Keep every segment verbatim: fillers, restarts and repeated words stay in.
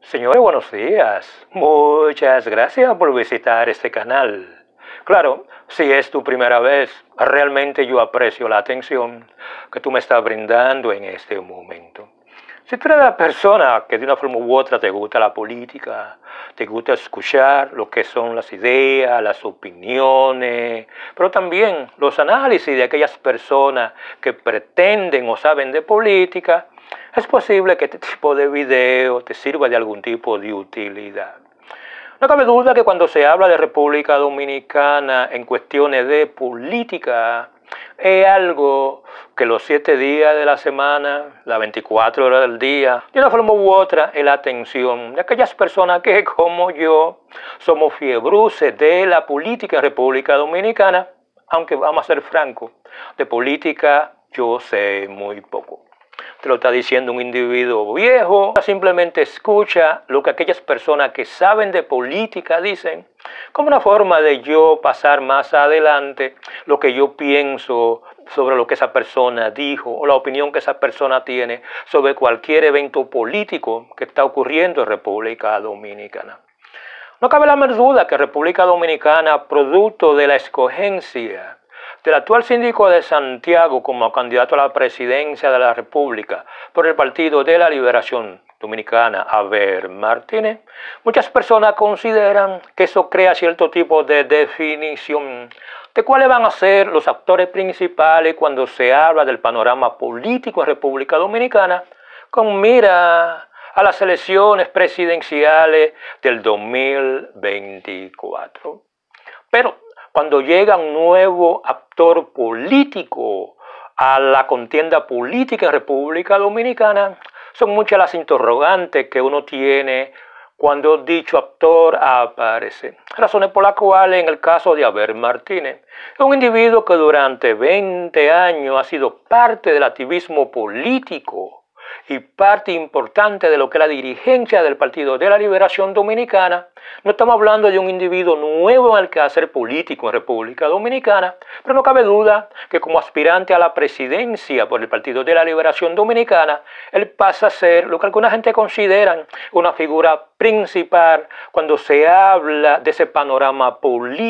Señores, buenos días. Muchas gracias por visitar este canal. Claro, si es tu primera vez, realmente yo aprecio la atención que tú me estás brindando en este momento. Si tú eres la persona que de una forma u otra te gusta la política, te gusta escuchar lo que son las ideas, las opiniones, pero también los análisis de aquellas personas que pretenden o saben de política, es posible que este tipo de video te sirva de algún tipo de utilidad. No cabe duda que cuando se habla de República Dominicana en cuestiones de política, es algo que los siete días de la semana, las veinticuatro horas del día, de una forma u otra, es la atención de aquellas personas que, como yo, somos fiebruces de la política en República Dominicana, aunque vamos a ser francos, de política yo sé muy poco. Te lo está diciendo un individuo viejo, simplemente escucha lo que aquellas personas que saben de política dicen, como una forma de yo pasar más adelante lo que yo pienso sobre lo que esa persona dijo o la opinión que esa persona tiene sobre cualquier evento político que está ocurriendo en República Dominicana. No cabe la menor duda que República Dominicana, producto de la escogencia del actual síndico de Santiago como candidato a la presidencia de la República por el Partido de la Liberación Dominicana, Abel Martínez, muchas personas consideran que eso crea cierto tipo de definición de cuáles van a ser los actores principales cuando se habla del panorama político en República Dominicana, con mira a las elecciones presidenciales del dos mil veinticuatro. Pero cuando llega un nuevo actor político a la contienda política en República Dominicana, son muchas las interrogantes que uno tiene cuando dicho actor aparece. Razones por las cuales, en el caso de Abel Martínez, es un individuo que durante veinte años ha sido parte del activismo político y parte importante de lo que es la dirigencia del Partido de la Liberación Dominicana. No estamos hablando de un individuo nuevo en el quehacer político en República Dominicana, pero no cabe duda que como aspirante a la presidencia por el Partido de la Liberación Dominicana, él pasa a ser lo que alguna gente considera una figura principal cuando se habla de ese panorama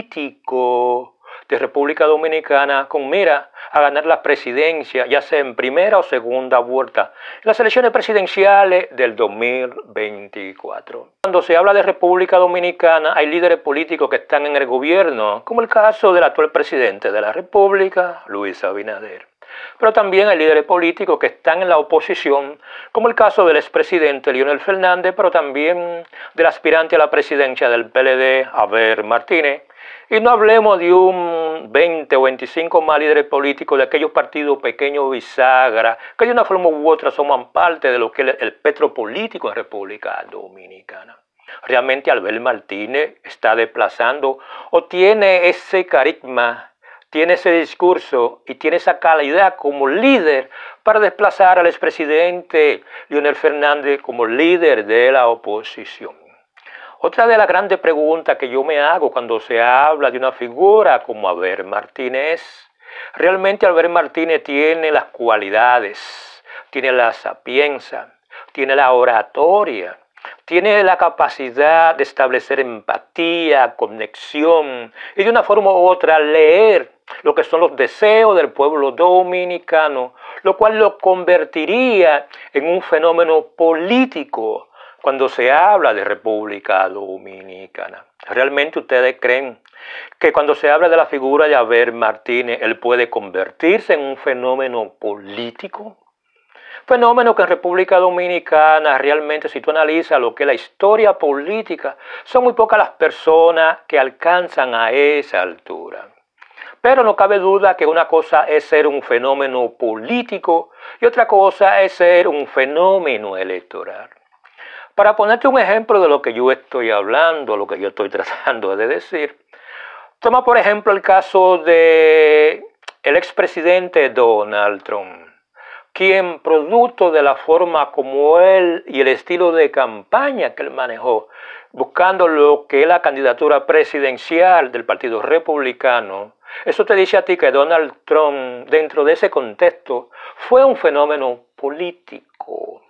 político de República Dominicana con mira a ganar la presidencia, ya sea en primera o segunda vuelta, en las elecciones presidenciales del dos mil veinticuatro. Cuando se habla de República Dominicana, hay líderes políticos que están en el gobierno, como el caso del actual presidente de la República, Luis Abinader. Pero también hay líderes políticos que están en la oposición, como el caso del expresidente Leonel Fernández, pero también del aspirante a la presidencia del P L D, Abel Martínez. Y no hablemos de un veinte o veinticinco más líderes políticos de aquellos partidos pequeños bisagra, que de una forma u otra forman parte de lo que es el espectro político en República Dominicana. Realmente Abel Martínez está desplazando o tiene ese carisma, tiene ese discurso y tiene esa calidad como líder para desplazar al expresidente Leonel Fernández como líder de la oposición. Otra de las grandes preguntas que yo me hago cuando se habla de una figura como Abel Martínez, realmente Abel Martínez tiene las cualidades, tiene la sapiencia, tiene la oratoria, tiene la capacidad de establecer empatía, conexión y de una forma u otra leer lo que son los deseos del pueblo dominicano, lo cual lo convertiría en un fenómeno político cuando se habla de República Dominicana. ¿Realmente ustedes creen que cuando se habla de la figura de Abel Martínez, él puede convertirse en un fenómeno político? Fenómeno que en República Dominicana realmente, si tú analizas lo que es la historia política, son muy pocas las personas que alcanzan a esa altura. Pero no cabe duda que una cosa es ser un fenómeno político y otra cosa es ser un fenómeno electoral. Para ponerte un ejemplo de lo que yo estoy hablando, lo que yo estoy tratando de decir, toma por ejemplo el caso del expresidente Donald Trump, quien producto de la forma como él y el estilo de campaña que él manejó, buscando lo que es la candidatura presidencial del Partido Republicano, eso te dice a ti que Donald Trump, dentro de ese contexto, fue un fenómeno político.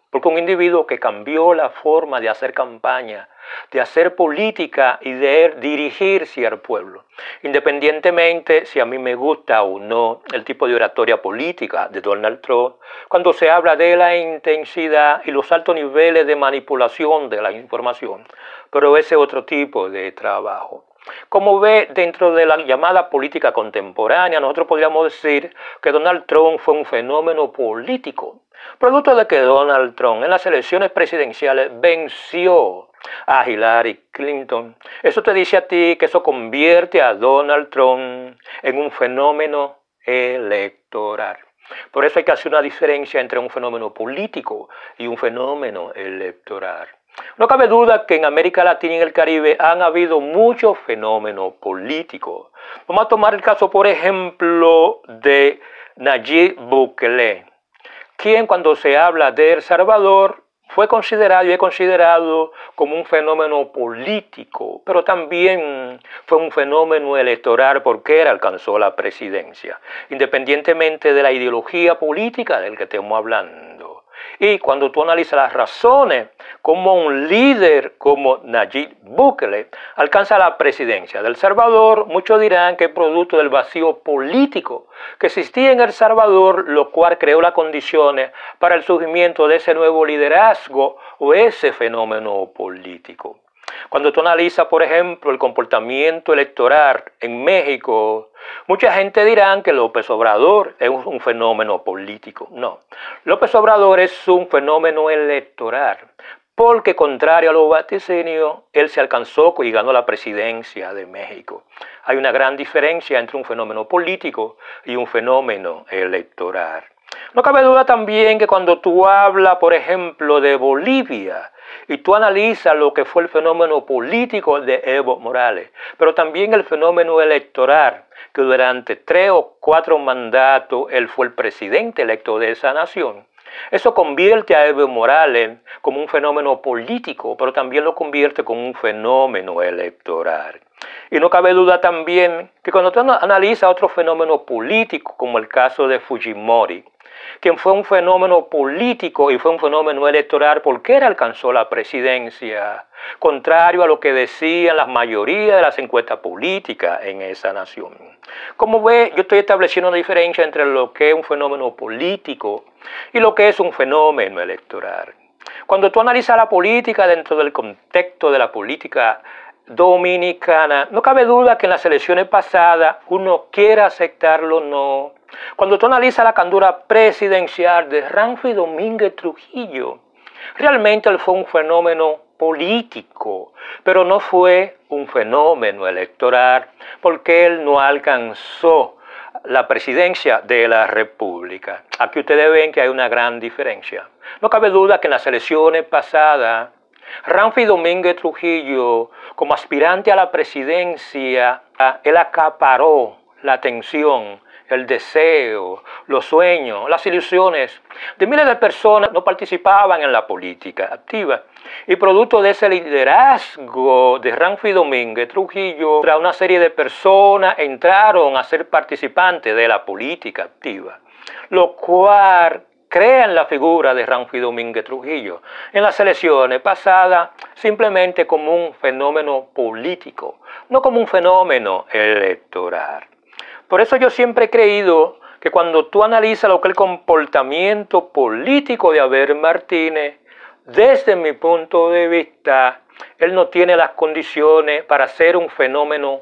porque un individuo que cambió la forma de hacer campaña, de hacer política y de dirigirse al pueblo, independientemente si a mí me gusta o no el tipo de oratoria política de Donald Trump, cuando se habla de la intensidad y los altos niveles de manipulación de la información, pero ese otro tipo de trabajo. Como ve, dentro de la llamada política contemporánea, nosotros podríamos decir que Donald Trump fue un fenómeno político, producto de que Donald Trump en las elecciones presidenciales venció a Hillary Clinton. Eso te dice a ti que eso convierte a Donald Trump en un fenómeno electoral. Por eso hay que hacer una diferencia entre un fenómeno político y un fenómeno electoral. No cabe duda que en América Latina y en el Caribe han habido muchos fenómenos políticos. Vamos a tomar el caso, por ejemplo, de Nayib Bukele, quien cuando se habla de El Salvador fue considerado y es considerado como un fenómeno político, pero también fue un fenómeno electoral porque él alcanzó la presidencia, independientemente de la ideología política del que estemos hablando. Y cuando tú analizas las razones, como un líder como Nayib Bukele alcanza la presidencia de El Salvador, muchos dirán que es producto del vacío político que existía en El Salvador, lo cual creó las condiciones para el surgimiento de ese nuevo liderazgo o ese fenómeno político. Cuando tú analizas, por ejemplo, el comportamiento electoral en México, mucha gente dirá que López Obrador es un fenómeno político. No, López Obrador es un fenómeno electoral, porque contrario a los vaticinios, él se alcanzó y ganó la presidencia de México. Hay una gran diferencia entre un fenómeno político y un fenómeno electoral. No cabe duda también que cuando tú hablas, por ejemplo, de Bolivia, y tú analizas lo que fue el fenómeno político de Evo Morales, pero también el fenómeno electoral, que durante tres o cuatro mandatos él fue el presidente electo de esa nación. Eso convierte a Evo Morales como un fenómeno político, pero también lo convierte como un fenómeno electoral. Y no cabe duda también que cuando tú analizas otro fenómeno político, como el caso de Fujimori, quien fue un fenómeno político y fue un fenómeno electoral porque él alcanzó la presidencia, contrario a lo que decían la mayoría de las encuestas políticas en esa nación. Como ve, yo estoy estableciendo una diferencia entre lo que es un fenómeno político y lo que es un fenómeno electoral. Cuando tú analizas la política dentro del contexto de la política dominicana, no cabe duda que en las elecciones pasadas, uno quiera aceptarlo o no, cuando tú analizas la candidatura presidencial de Ramfi Domínguez Trujillo, realmente él fue un fenómeno político, pero no fue un fenómeno electoral, porque él no alcanzó la presidencia de la República. Aquí ustedes ven que hay una gran diferencia. No cabe duda que en las elecciones pasadas, Ramfi Domínguez Trujillo, como aspirante a la presidencia, él acaparó la atención, el deseo, los sueños, las ilusiones de miles de personas no participaban en la política activa. Y producto de ese liderazgo de Ramfi Domínguez Trujillo, una serie de personas entraron a ser participantes de la política activa, lo cual crean la figura de Ramfi Domínguez Trujillo en las elecciones pasadas simplemente como un fenómeno político, no como un fenómeno electoral. Por eso yo siempre he creído que cuando tú analizas lo que es el comportamiento político de Abel Martínez, desde mi punto de vista, él no tiene las condiciones para ser un fenómeno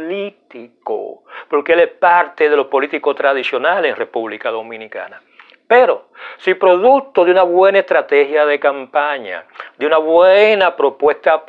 político, porque él es parte de los políticos tradicionales en República Dominicana. Pero si producto de una buena estrategia de campaña, de una buena propuesta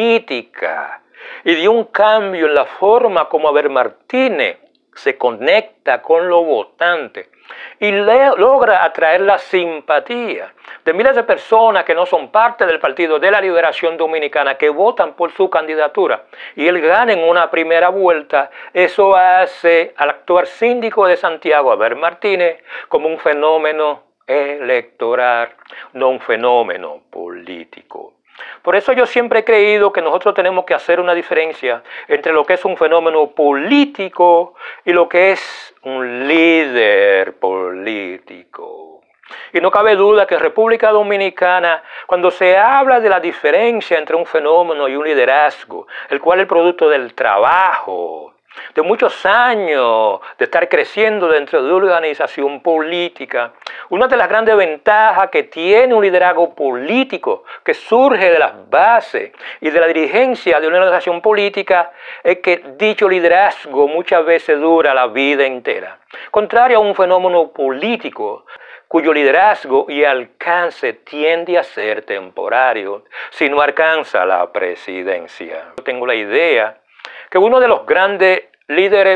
política y de un cambio en la forma como Abel Martínez se conecta con los votantes y le, logra atraer la simpatía de miles de personas que no son parte del Partido de la Liberación Dominicana, que votan por su candidatura, y él gana en una primera vuelta, eso hace al actual síndico de Santiago, Abel Martínez, como un fenómeno electoral, no un fenómeno político. Por eso yo siempre he creído que nosotros tenemos que hacer una diferencia entre lo que es un fenómeno político y lo que es un líder político. Y no cabe duda que en República Dominicana, cuando se habla de la diferencia entre un fenómeno y un liderazgo, el cual es el producto del trabajo, de muchos años de estar creciendo dentro de una organización política, una de las grandes ventajas que tiene un liderazgo político que surge de las bases y de la dirigencia de una organización política es que dicho liderazgo muchas veces dura la vida entera, contrario a un fenómeno político cuyo liderazgo y alcance tiende a ser temporario si no alcanza la presidencia. Yo tengo la idea que uno de los grandes líderes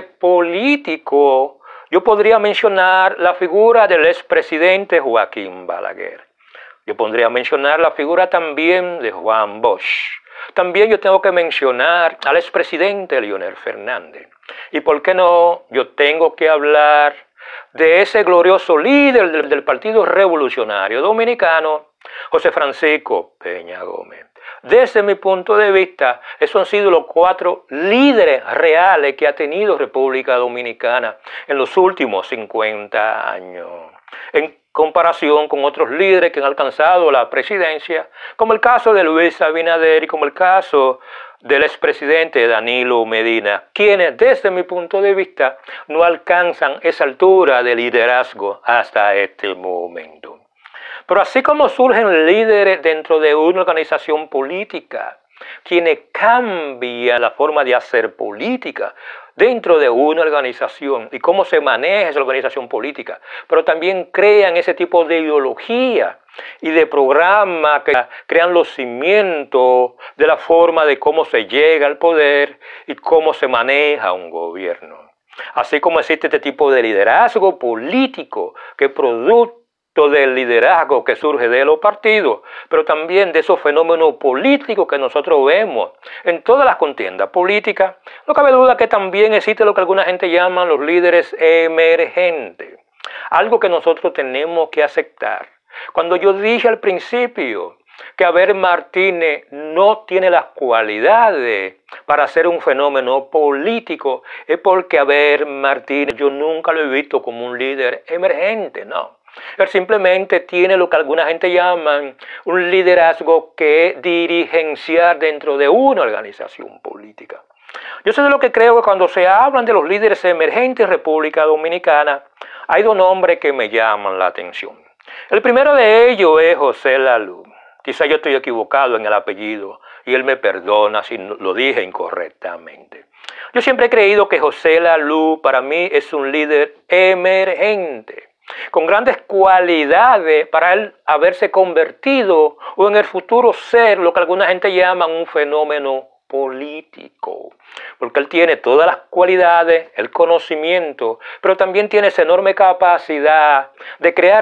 políticos, yo podría mencionar la figura del expresidente Joaquín Balaguer. Yo podría mencionar la figura también de Juan Bosch. También yo tengo que mencionar al expresidente Leonel Fernández. Y por qué no, yo tengo que hablar de ese glorioso líder del, del Partido Revolucionario Dominicano, José Francisco Peña Gómez. Desde mi punto de vista, esos han sido los cuatro líderes reales que ha tenido República Dominicana en los últimos cincuenta años, en comparación con otros líderes que han alcanzado la presidencia, como el caso de Luis Abinader y como el caso del expresidente Danilo Medina, quienes desde mi punto de vista no alcanzan esa altura de liderazgo hasta este momento. Pero así como surgen líderes dentro de una organización política, quienes cambian la forma de hacer política dentro de una organización y cómo se maneja esa organización política, pero también crean ese tipo de ideología y de programa que crean los cimientos de la forma de cómo se llega al poder y cómo se maneja un gobierno. Así como existe este tipo de liderazgo político que produce del liderazgo que surge de los partidos, pero también de esos fenómenos políticos que nosotros vemos en todas las contiendas políticas. No cabe duda que también existe lo que alguna gente llama los líderes emergentes, algo que nosotros tenemos que aceptar. Cuando yo dije al principio que Abel Martínez no tiene las cualidades para ser un fenómeno político, es porque Abel Martínez yo nunca lo he visto como un líder emergente, no. Él simplemente tiene lo que alguna gente llama un liderazgo que es dirigenciar dentro de una organización política. Yo sé de lo que creo que cuando se hablan de los líderes emergentes en República Dominicana, hay dos nombres que me llaman la atención. El primero de ellos es José Lalú. Quizá yo estoy equivocado en el apellido y él me perdona si lo dije incorrectamente. Yo siempre he creído que José Lalú para mí es un líder emergente, con grandes cualidades para él haberse convertido o en el futuro ser lo que alguna gente llama un fenómeno político, porque él tiene todas las cualidades, el conocimiento, pero también tiene esa enorme capacidad de crear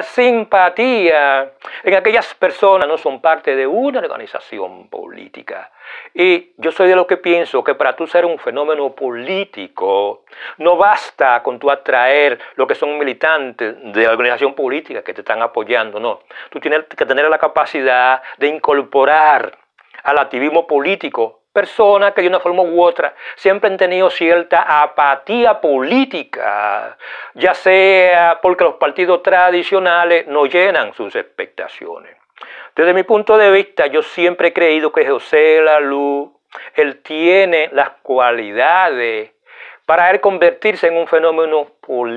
simpatía en aquellas personas que no son parte de una organización política. Y yo soy de los que pienso que para tú ser un fenómeno político, no basta con tú atraer lo que son militantes de la organización política que te están apoyando, no. Tú tienes que tener la capacidad de incorporar al activismo político personas que de una forma u otra siempre han tenido cierta apatía política, ya sea porque los partidos tradicionales no llenan sus expectaciones. Desde mi punto de vista, yo siempre he creído que José Lalú, él tiene las cualidades para él convertirse en un fenómeno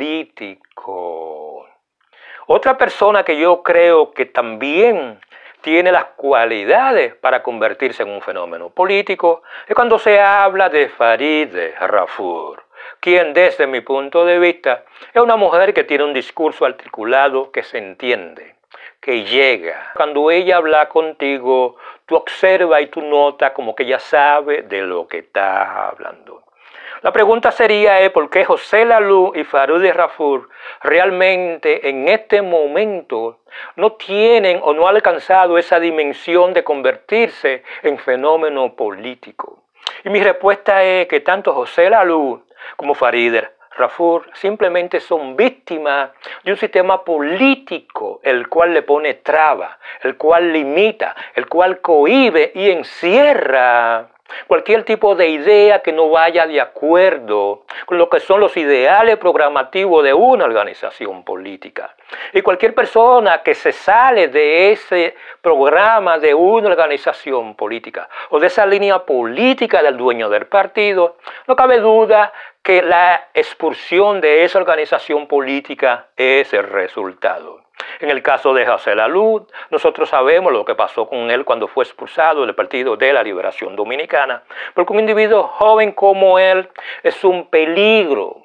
político. Otra persona que yo creo que también tiene las cualidades para convertirse en un fenómeno político es cuando se habla de Farideh Raful, quien desde mi punto de vista es una mujer que tiene un discurso articulado que se entiende, que llega. Cuando ella habla contigo, tú observas y tú notas como que ella sabe de lo que está hablando. La pregunta sería es por qué José Lalú y Farideh Raful realmente en este momento no tienen o no han alcanzado esa dimensión de convertirse en fenómeno político. Y mi respuesta es que tanto José Lalú como Farideh Raful simplemente son víctimas de un sistema político el cual le pone traba, el cual limita, el cual cohíbe y encierra Cualquier tipo de idea que no vaya de acuerdo con lo que son los ideales programativos de una organización política. Y cualquier persona que se sale de ese programa de una organización política o de esa línea política del dueño del partido, no cabe duda que la expulsión de esa organización política es el resultado. En el caso de José La Luz, nosotros sabemos lo que pasó con él cuando fue expulsado del Partido de la Liberación Dominicana, porque un individuo joven como él es un peligro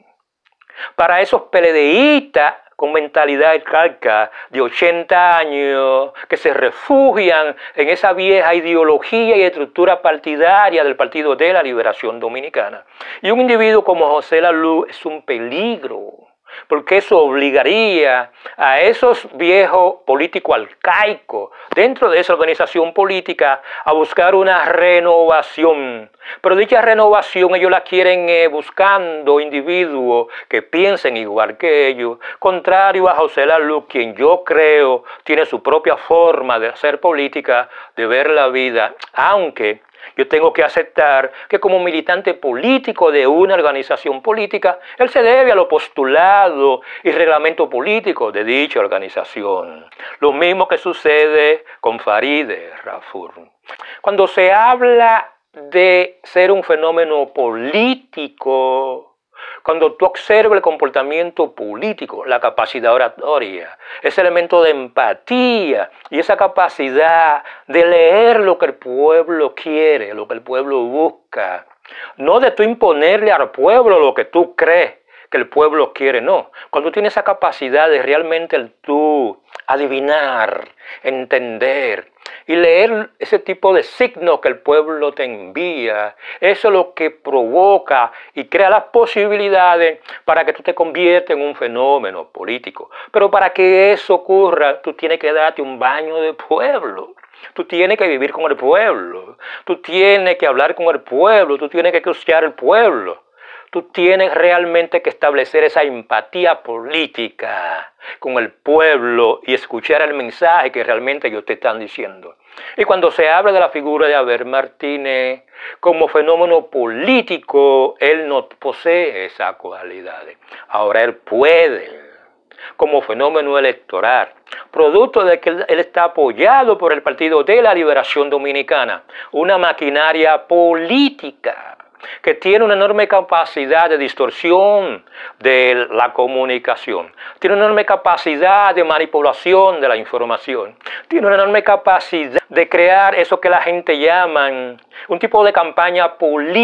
para esos peledeístas con mentalidad arcaica de ochenta años que se refugian en esa vieja ideología y estructura partidaria del Partido de la Liberación Dominicana. Y un individuo como José La Luz es un peligro, porque eso obligaría a esos viejos políticos arcaicos dentro de esa organización política a buscar una renovación. Pero dicha renovación ellos la quieren eh, buscando individuos que piensen igual que ellos, contrario a José La Luz, quien yo creo tiene su propia forma de hacer política, de ver la vida, aunque yo tengo que aceptar que como militante político de una organización política, él se debe a los postulados y reglamento político de dicha organización. Lo mismo que sucede con Farideh Raful. Cuando se habla de ser un fenómeno político, cuando tú observas el comportamiento político, la capacidad oratoria, ese elemento de empatía y esa capacidad de leer lo que el pueblo quiere, lo que el pueblo busca, no de tú imponerle al pueblo lo que tú crees que el pueblo quiere, no. Cuando tú tienes esa capacidad de realmente el tú adivinar, entender y leer ese tipo de signos que el pueblo te envía, eso es lo que provoca y crea las posibilidades para que tú te conviertas en un fenómeno político. Pero para que eso ocurra, tú tienes que darte un baño de pueblo. Tú tienes que vivir con el pueblo, tú tienes que hablar con el pueblo, tú tienes que escuchar al pueblo. Tú tienes realmente que establecer esa empatía política con el pueblo y escuchar el mensaje que realmente ellos te están diciendo. Y cuando se habla de la figura de Abel Martínez como fenómeno político, él no posee esas cualidades. Ahora él puede, como fenómeno electoral, producto de que él está apoyado por el Partido de la Liberación Dominicana, una maquinaria política que tiene una enorme capacidad de distorsión de la comunicación, tiene una enorme capacidad de manipulación de la información, tiene una enorme capacidad de crear eso que la gente llama un tipo de campaña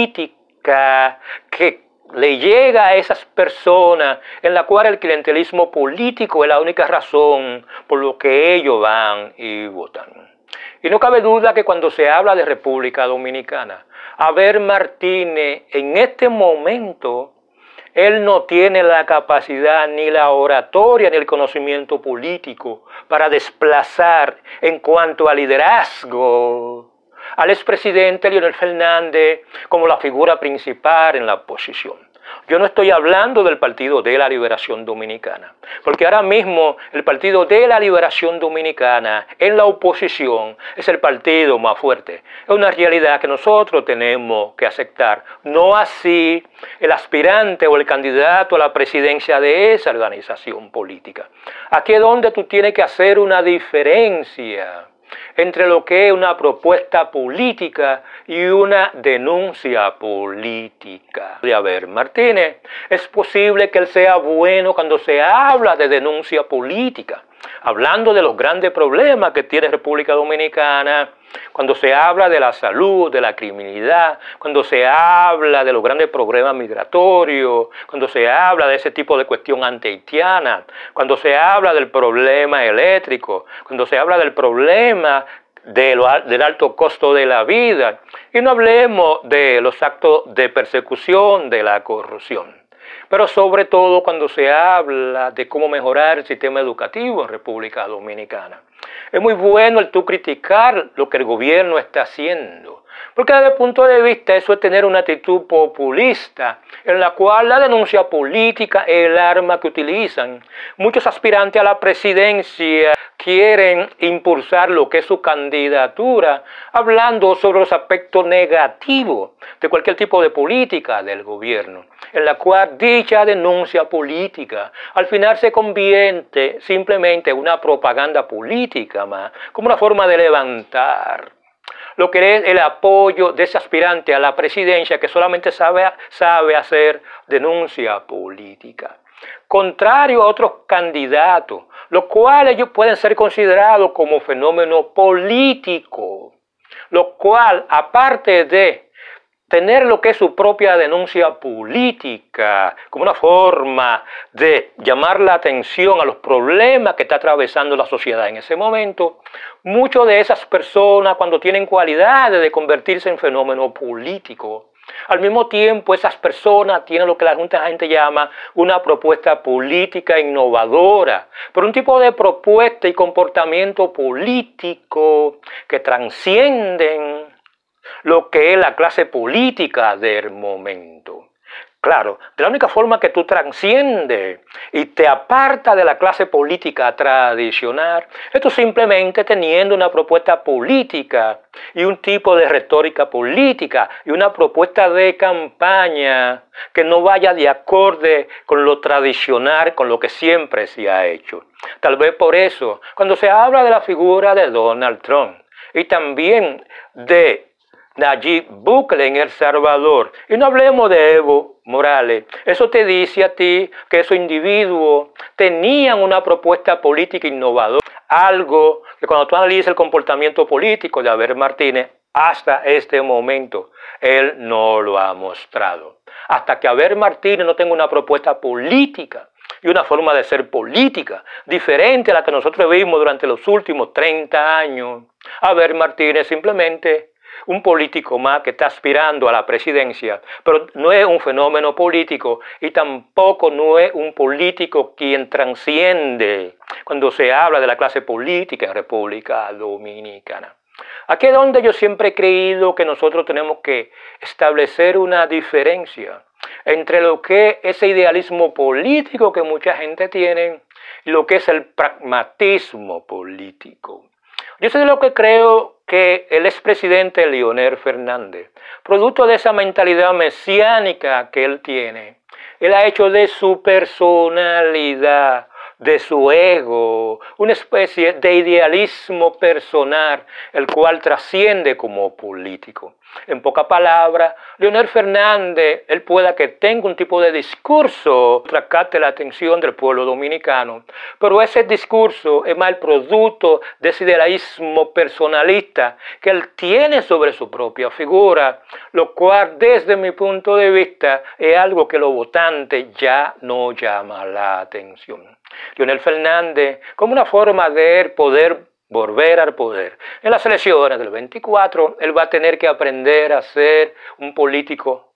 política que le llega a esas personas en la cual el clientelismo político es la única razón por lo que ellos van y votan. Y no cabe duda que cuando se habla de República Dominicana, Abel Martínez en este momento, él no tiene la capacidad ni la oratoria ni el conocimiento político para desplazar en cuanto a liderazgo al expresidente Leonel Fernández como la figura principal en la oposición. Yo no estoy hablando del Partido de la Liberación Dominicana, porque ahora mismo el Partido de la Liberación Dominicana en la oposición es el partido más fuerte. Es una realidad que nosotros tenemos que aceptar, no así el aspirante o el candidato a la presidencia de esa organización política. Aquí es donde tú tienes que hacer una diferencia entre lo que es una propuesta política y una denuncia política. De Abel Martínez, es posible que él sea bueno cuando se habla de denuncia política, hablando de los grandes problemas que tiene República Dominicana, cuando se habla de la salud, de la criminalidad, cuando se habla de los grandes problemas migratorios, cuando se habla de ese tipo de cuestión antihaitiana, cuando se habla del problema eléctrico, cuando se habla del problema de lo, del alto costo de la vida, y no hablemos de los actos de persecución, de la corrupción. Pero sobre todo cuando se habla de cómo mejorar el sistema educativo en República Dominicana. Es muy bueno el tú criticar lo que el gobierno está haciendo, Porque desde el punto de vista eso es tener una actitud populista, en la cual la denuncia política es el arma que utilizan. Muchos aspirantes a la presidencia quieren impulsar lo que es su candidatura, hablando sobre los aspectos negativos de cualquier tipo de política del gobierno, en la cual dicha denuncia política al final se convierte simplemente en una propaganda política más, como una forma de levantar lo que es el apoyo de ese aspirante a la presidencia que solamente sabe, sabe hacer denuncia política. Contrario a otros candidatos, los cuales ellos pueden ser considerados como fenómeno político, lo cual, aparte de tener lo que es su propia denuncia política, como una forma de llamar la atención a los problemas que está atravesando la sociedad en ese momento, muchas de esas personas, cuando tienen cualidades de convertirse en fenómeno político, al mismo tiempo esas personas tienen lo que la Junta de gente llama una propuesta política innovadora, pero un tipo de propuesta y comportamiento político que transcienden lo que es la clase política del momento. Claro, de la única forma que tú transciendes y te apartas de la clase política tradicional, esto simplemente teniendo una propuesta política y un tipo de retórica política y una propuesta de campaña que no vaya de acorde con lo tradicional, con lo que siempre se ha hecho. Tal vez por eso, cuando se habla de la figura de Donald Trump y también de Nayib Bukele en El Salvador, y no hablemos de Evo Morales, eso te dice a ti que esos individuos tenían una propuesta política innovadora, algo que cuando tú analizas el comportamiento político de Abel Martínez, hasta este momento, él no lo ha mostrado. Hasta que Abel Martínez no tenga una propuesta política y una forma de ser política diferente a la que nosotros vimos durante los últimos treinta años, Abel Martínez simplemente un político más que está aspirando a la presidencia, pero no es un fenómeno político y tampoco no es un político quien transciende cuando se habla de la clase política en República Dominicana. Aquí es donde yo siempre he creído que nosotros tenemos que establecer una diferencia entre lo que es ese idealismo político que mucha gente tiene y lo que es el pragmatismo político. Yo sé de lo que creo que el expresidente Leonel Fernández, producto de esa mentalidad mesiánica que él tiene, él ha hecho de su personalidad, de su ego, una especie de idealismo personal, el cual trasciende como político. En pocas palabras, Leonel Fernández, él pueda que tenga un tipo de discurso que capte la atención del pueblo dominicano, pero ese discurso es más el producto de ese idealismo personalista que él tiene sobre su propia figura, lo cual desde mi punto de vista es algo que los votantes ya no llama la atención. Leonel Fernández, como una forma de poder volver al poder. En las elecciones del veinticuatro, él va a tener que aprender a ser un político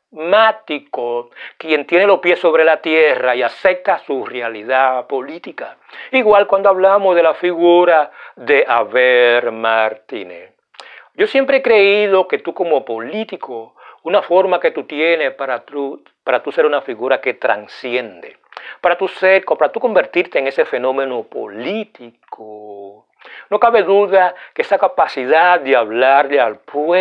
pragmático, quien tiene los pies sobre la tierra y acepta su realidad política. Igual cuando hablamos de la figura de Abel Martínez. Yo siempre he creído que tú como político, una forma que tú tienes para tú, para tú ser una figura que transciende, para tú, ser, para tú convertirte en ese fenómeno político. No cabe duda que esa capacidad de hablarle al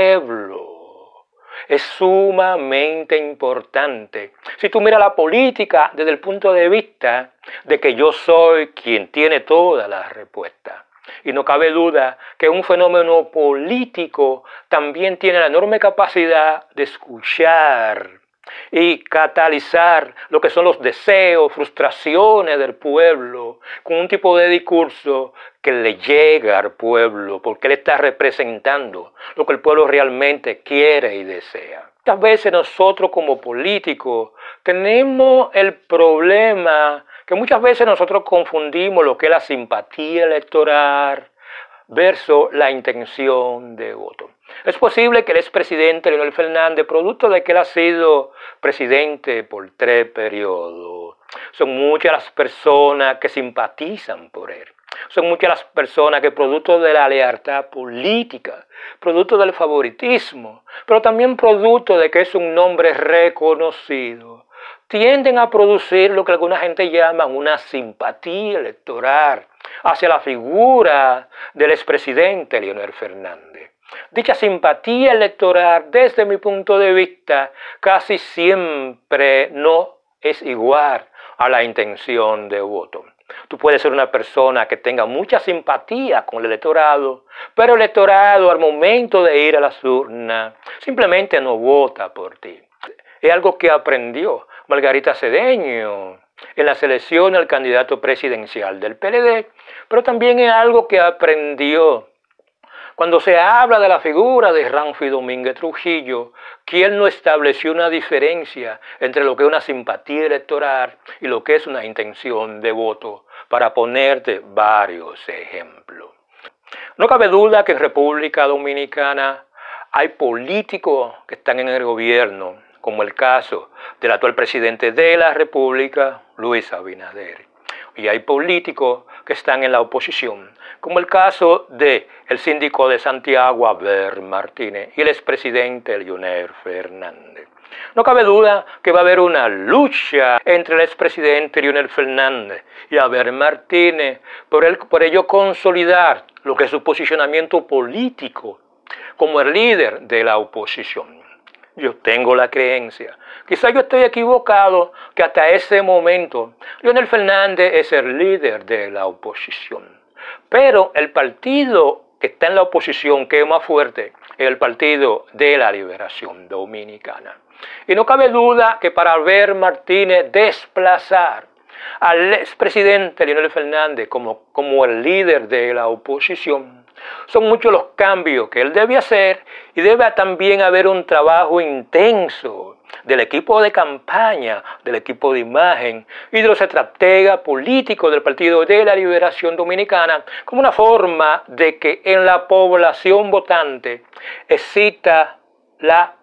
pueblo es sumamente importante. Si tú miras la política desde el punto de vista de que yo soy quien tiene todas las respuestas. Y no cabe duda que un fenómeno político también tiene la enorme capacidad de escuchar y catalizar lo que son los deseos, frustraciones del pueblo, con un tipo de discurso que le llega al pueblo, porque él está representando lo que el pueblo realmente quiere y desea. Muchas veces nosotros como políticos tenemos el problema que muchas veces nosotros confundimos lo que es la simpatía electoral versus la intención de voto. Es posible que el expresidente Leonel Fernández, producto de que él ha sido presidente por tres periodos, son muchas las personas que simpatizan por él. Son muchas las personas que producto de la lealtad política, producto del favoritismo, pero también producto de que es un nombre reconocido, tienden a producir lo que alguna gente llama una simpatía electoral hacia la figura del expresidente Leonel Fernández. Dicha simpatía electoral, desde mi punto de vista, casi siempre no es igual a la intención de voto. Tú puedes ser una persona que tenga mucha simpatía con el electorado, pero el electorado al momento de ir a las urnas simplemente no vota por ti. Es algo que aprendió Margarita Cedeño en la selección al candidato presidencial del P L D, pero también es algo que aprendió cuando se habla de la figura de Ramfi Domínguez Trujillo, quien no estableció una diferencia entre lo que es una simpatía electoral y lo que es una intención de voto, para ponerte varios ejemplos. No cabe duda que en República Dominicana hay políticos que están en el gobierno, como el caso del actual presidente de la República, Luis Abinader. Y hay políticos que están en la oposición, como el caso del síndico de Santiago, Abel Martínez, y el expresidente Leonel Fernández. No cabe duda que va a haber una lucha entre el expresidente Leonel Fernández y Abel Martínez por, el, por ello consolidar lo que es su posicionamiento político como el líder de la oposición. Yo tengo la creencia, quizá yo estoy equivocado, que hasta ese momento Leonel Fernández es el líder de la oposición. Pero el partido que está en la oposición, que es más fuerte, es el Partido de la Liberación Dominicana. Y no cabe duda que para Abel Martínez desplazar al expresidente Leonel Fernández como, como el líder de la oposición, son muchos los cambios que él debe hacer, y debe también haber un trabajo intenso del equipo de campaña, del equipo de imagen y de los estrategas políticos del Partido de la Liberación Dominicana, como una forma de que en la población votante exista la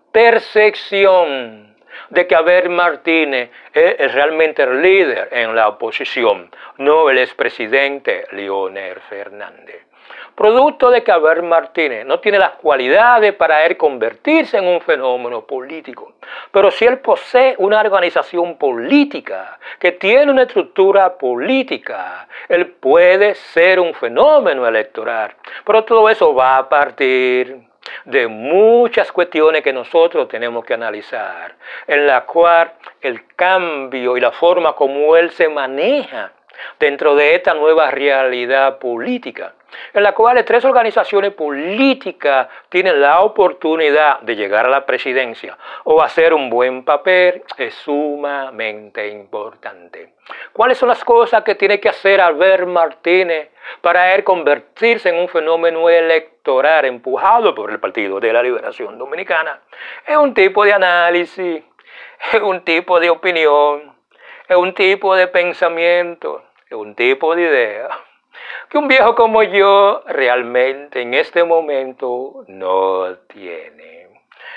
percepción de que Abel Martínez es realmente el líder en la oposición, no el expresidente Leonel Fernández. Producto de que Abel Martínez no tiene las cualidades para él convertirse en un fenómeno político, pero si él posee una organización política, que tiene una estructura política, él puede ser un fenómeno electoral. Pero todo eso va a partir de muchas cuestiones que nosotros tenemos que analizar, en la cual el cambio y la forma como él se maneja dentro de esta nueva realidad política, en la cual tres organizaciones políticas tienen la oportunidad de llegar a la presidencia o hacer un buen papel, es sumamente importante. ¿Cuáles son las cosas que tiene que hacer Abel Martínez para él convertirse en un fenómeno electoral empujado por el Partido de la Liberación Dominicana? Es un tipo de análisis, es un tipo de opinión, es un tipo de pensamiento, es un tipo de idea que un viejo como yo realmente en este momento no tiene.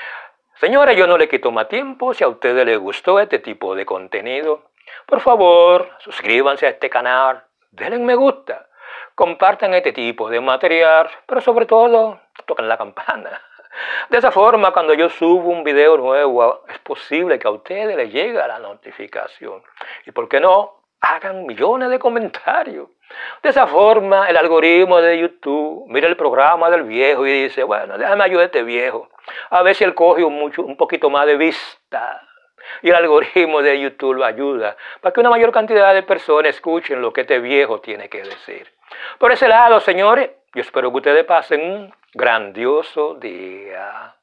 Señora, yo no le quito más tiempo. Si a ustedes les gustó este tipo de contenido, por favor, suscríbanse a este canal, denle me gusta, compartan este tipo de material, pero sobre todo, toquen la campana. De esa forma, cuando yo subo un video nuevo, es posible que a ustedes les llegue la notificación. Y por qué no, hagan millones de comentarios. De esa forma, el algoritmo de YouTube mira el programa del viejo y dice, bueno, déjame ayudar a este viejo, a ver si él coge un, mucho, un poquito más de vista. Y el algoritmo de YouTube lo ayuda para que una mayor cantidad de personas escuchen lo que este viejo tiene que decir. Por ese lado, señores, yo espero que ustedes pasen un grandioso día.